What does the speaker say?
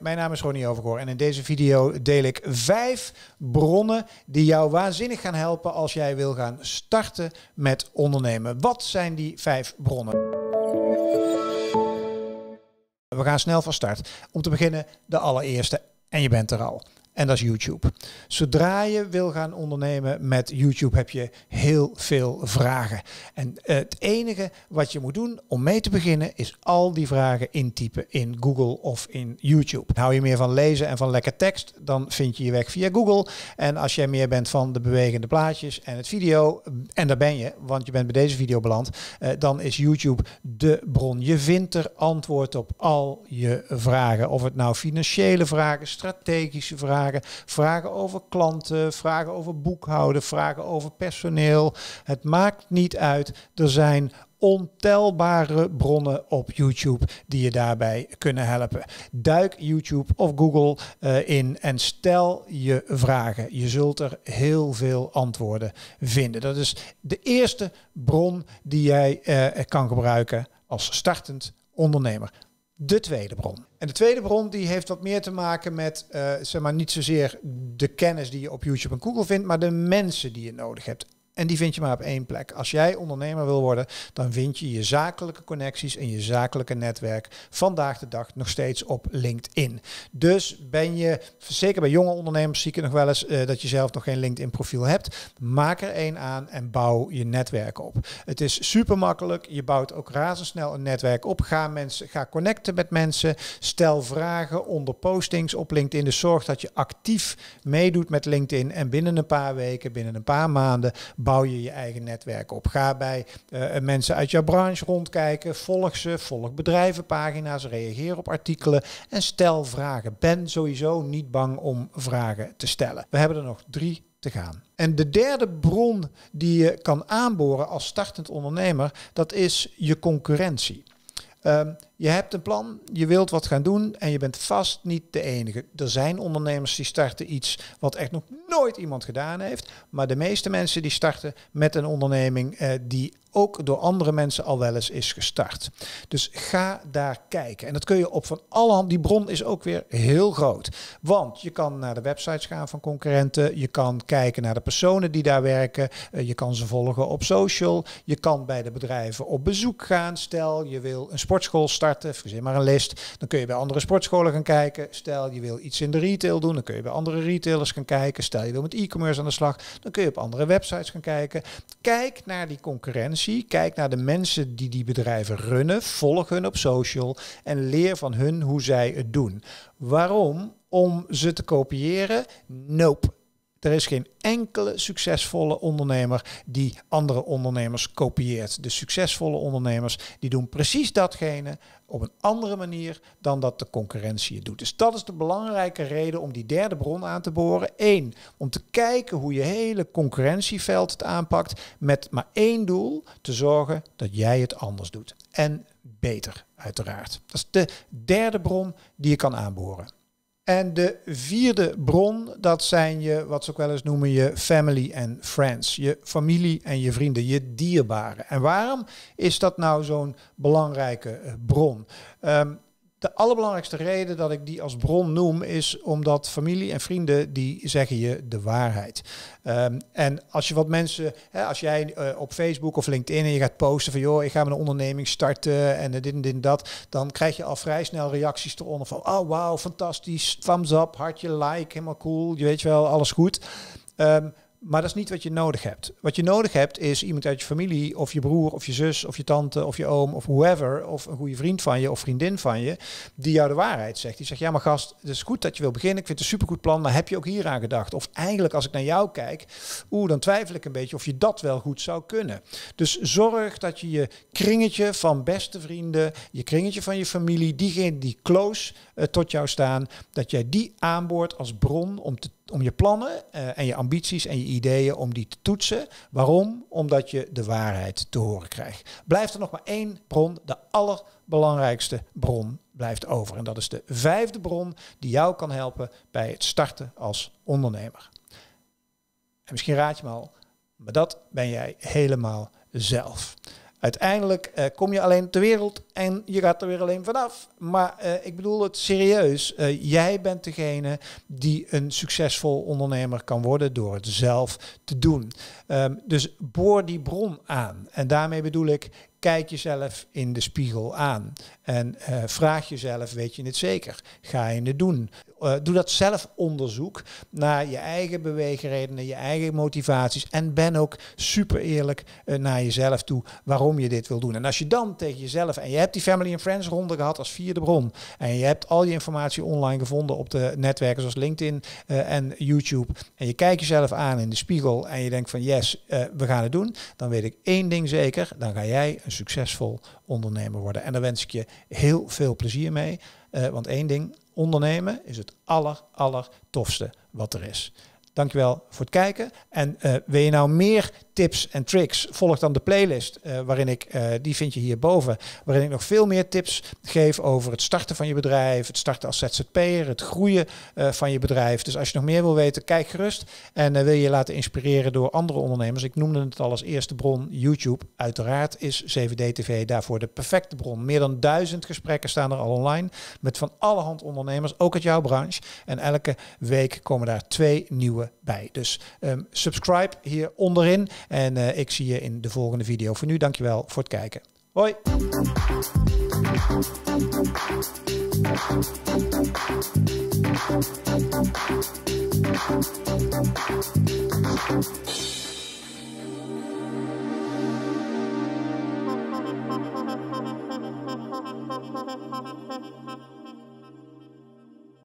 mijn naam is Ronnie Overgoor en in deze video deel ik 5 bronnen die jou waanzinnig gaan helpen als jij wil gaan starten met ondernemen. Wat zijn die 5 bronnen? We gaan snel van start. Om te beginnen de allereerste en je bent er al. En dat is YouTube. Zodra je wil gaan ondernemen met YouTube heb je heel veel vragen. En het enige wat je moet doen om mee te beginnen is al die vragen intypen in Google of in YouTube. Hou je meer van lezen en van lekker tekst, dan vind je je weg via Google. En als jij meer bent van de bewegende plaatjes en het video, en daar ben je, want je bent bij deze video beland, dan is YouTube de bron. Je vindt er antwoord op al je vragen. Of het nou financiële vragen, strategische vragen, vragen over klanten, vragen over boekhouden, vragen over personeel. Het maakt niet uit. Er zijn ontelbare bronnen op YouTube die je daarbij kunnen helpen. Duik YouTube of Google in en stel je vragen. Je zult er heel veel antwoorden vinden. Dat is de eerste bron die jij kan gebruiken als startend ondernemer. De tweede bron. En de tweede bron die heeft wat meer te maken met zeg maar niet zozeer de kennis die je op YouTube en Google vindt, maar de mensen die je nodig hebt. En die vind je maar op één plek. Als jij ondernemer wil worden, dan vind je je zakelijke connecties en je zakelijke netwerk vandaag de dag nog steeds op LinkedIn. Dus ben je, zeker bij jonge ondernemers zie ik het nog wel eens dat je zelf nog geen LinkedIn profiel hebt. Maak er één aan en bouw je netwerk op. Het is super makkelijk. Je bouwt ook razendsnel een netwerk op. Ga connecten met mensen. Stel vragen onder postings op LinkedIn. Dus zorg dat je actief meedoet met LinkedIn en binnen een paar weken, binnen een paar maanden bouw je je eigen netwerk op. Ga bij mensen uit jouw branche rondkijken. Volg ze, volg bedrijvenpagina's, reageer op artikelen en stel vragen. Ben sowieso niet bang om vragen te stellen. We hebben er nog 3 te gaan. En de derde bron die je kan aanboren als startend ondernemer, dat is je concurrentie. Je hebt een plan, je wilt wat gaan doen en je bent vast niet de enige. Er zijn ondernemers die starten iets wat echt nog nooit iemand gedaan heeft. Maar de meeste mensen die starten met een onderneming die ook door andere mensen al wel eens is gestart. Dus ga daar kijken. En dat kun je op van alle handen. Die bron is ook weer heel groot. Want je kan naar de websites gaan van concurrenten. Je kan kijken naar de personen die daar werken. Je kan ze volgen op social. Je kan bij de bedrijven op bezoek gaan. Stel je wil een sportschool starten. Verzin maar een list. Dan kun je bij andere sportscholen gaan kijken. Stel je wil iets in de retail doen. Dan kun je bij andere retailers gaan kijken. Stel je wil met e-commerce aan de slag. Dan kun je op andere websites gaan kijken. Kijk naar die concurrentie. Kijk naar de mensen die die bedrijven runnen. Volg hun op social. En leer van hun hoe zij het doen. Waarom? Om ze te kopiëren? Nope. Er is geen enkele succesvolle ondernemer die andere ondernemers kopieert. De succesvolle ondernemers die doen precies datgene op een andere manier dan dat de concurrentie het doet. Dus dat is de belangrijke reden om die derde bron aan te boren. 1, om te kijken hoe je hele concurrentieveld het aanpakt met maar 1 doel, te zorgen dat jij het anders doet. En beter, uiteraard. Dat is de derde bron die je kan aanboren. En de vierde bron, dat zijn je, wat ze ook wel eens noemen, je family and friends. Je familie en je vrienden, je dierbaren. En waarom is dat nou zo'n belangrijke bron? De allerbelangrijkste reden dat ik die als bron noem is omdat familie en vrienden die zeggen je de waarheid. En als je wat mensen, als jij op Facebook of LinkedIn en je gaat posten van joh, ik ga mijn onderneming starten en dit en dit en dat, dan krijg je al vrij snel reacties eronder van oh wauw, fantastisch, thumbs up, hartje, like, helemaal cool, je weet wel, alles goed. Maar dat is niet wat je nodig hebt. Wat je nodig hebt is iemand uit je familie of je broer of je zus of je tante of je oom of whoever of een goede vriend van je of vriendin van je die jou de waarheid zegt. Die zegt ja maar gast, het is goed dat je wil beginnen. Ik vind het een supergoed plan, maar heb je ook hier aan gedacht? Of eigenlijk als ik naar jou kijk, dan twijfel ik een beetje of je dat wel goed zou kunnen. Dus zorg dat je je kringetje van beste vrienden, je kringetje van je familie, diegenen die close tot jou staan, dat jij die aanboort als bron om je plannen en je ambities en je ideeën om die te toetsen. Waarom? Omdat je de waarheid te horen krijgt. Blijft er nog maar 1 bron, de allerbelangrijkste bron blijft over. En dat is de 5e bron die jou kan helpen bij het starten als ondernemer. En misschien raad je me al, maar dat ben jij helemaal zelf. Uiteindelijk kom je alleen ter wereld en je gaat er weer alleen vanaf. Maar ik bedoel het serieus. Jij bent degene die een succesvol ondernemer kan worden door het zelf te doen. Dus boor die bron aan. En daarmee bedoel ik, kijk jezelf in de spiegel aan. En vraag jezelf, weet je het zeker? Ga je het doen? Doe dat zelfonderzoek naar je eigen beweegredenen, je eigen motivaties. En ben ook super eerlijk naar jezelf toe waarom je dit wil doen. En als je dan tegen jezelf, en je hebt die Family and Friends ronde gehad als vierde bron. En je hebt al je informatie online gevonden op de netwerken zoals LinkedIn en YouTube. En je kijkt jezelf aan in de spiegel en je denkt van yes, we gaan het doen. Dan weet ik één ding zeker, dan ga jij een succesvol ondernemer worden. En daar wens ik je heel veel plezier mee. Want één ding, ondernemen is het aller tofste wat er is. Dankjewel voor het kijken. En wil je nou meer tips en tricks, volg dan de playlist waarin ik, die vind je hierboven, waarin ik nog veel meer tips geef over het starten van je bedrijf, het starten als ZZP'er, het groeien van je bedrijf. Dus als je nog meer wil weten, kijk gerust. En wil je je laten inspireren door andere ondernemers. Ik noemde het al als eerste bron YouTube. Uiteraard is 7D-TV daarvoor de perfecte bron. Meer dan 1000 gesprekken staan er al online met van allerhand ondernemers, ook uit jouw branche. En elke week komen daar 2 nieuwe bij. Dus subscribe hier onderin. En ik zie je in de volgende video. Voor nu, dankjewel voor het kijken. Hoi!